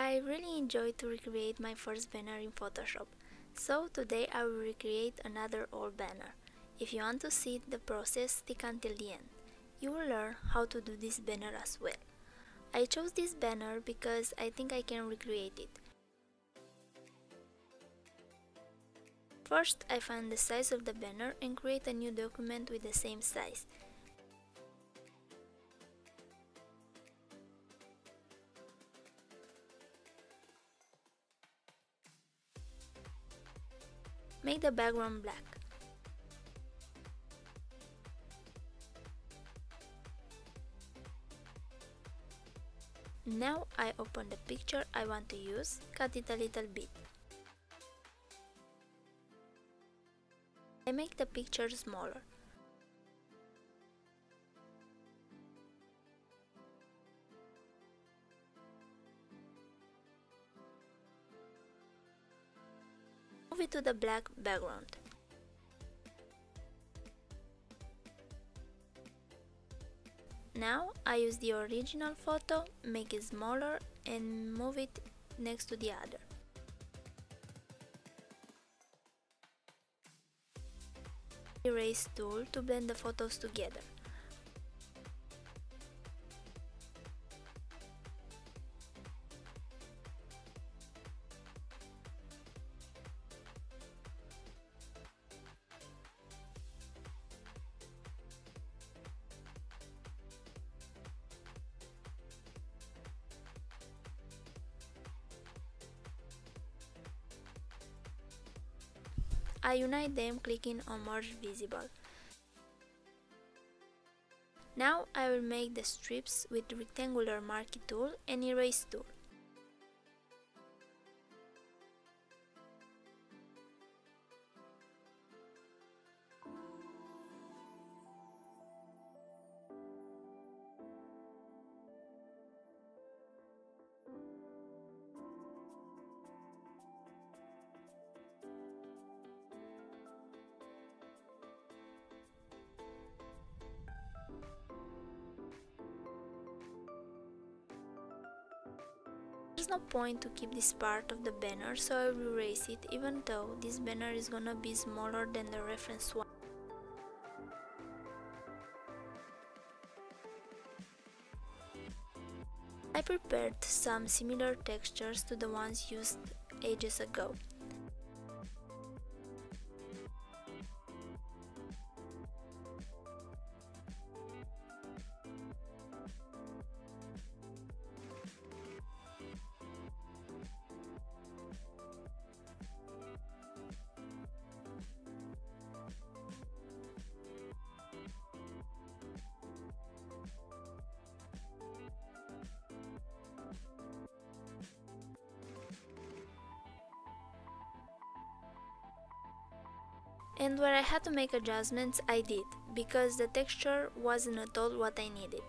I really enjoyed to recreate my first banner in Photoshop, so today I will recreate another old banner. If you want to see the process, stick until the end. You will learn how to do this banner as well. I chose this banner because I think I can recreate it. First, I find the size of the banner and create a new document with the same size. Make the background black. Now I open the picture I want to use, cut it a little bit. I make the picture smaller. Move it to the black background. Now I use the original photo, make it smaller and move it next to the other. Erase tool to blend the photos together. I unite them clicking on Merge Visible. Now I will make the strips with the rectangular marquee tool and erase tool. There's no point to keep this part of the banner, so I will erase it, even though this banner is gonna be smaller than the reference one. I prepared some similar textures to the ones used ages ago. And where I had to make adjustments, I did, because the texture wasn't at all what I needed.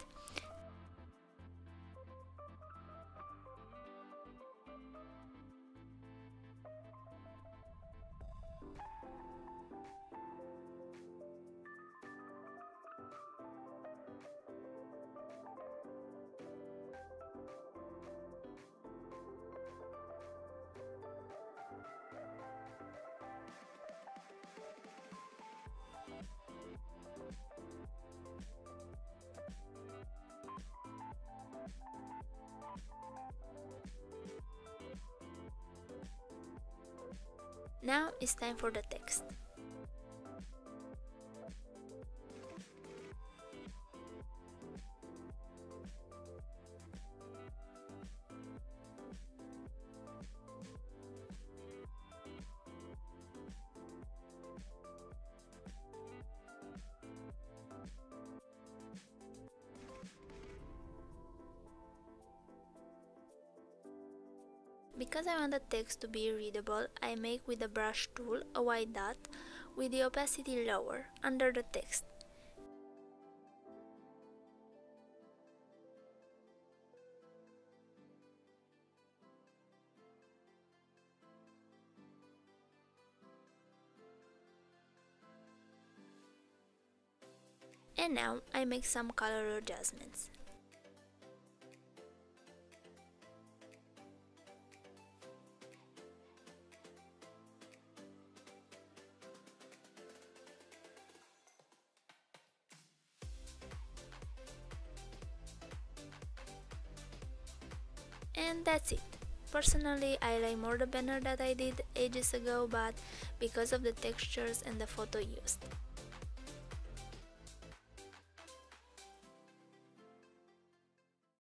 Now it's time for the text. Because I want the text to be readable, I make with the brush tool a white dot with the opacity lower under the text. And now I make some color adjustments. And that's it. Personally, I like more the banner that I did ages ago, but because of the textures and the photo used.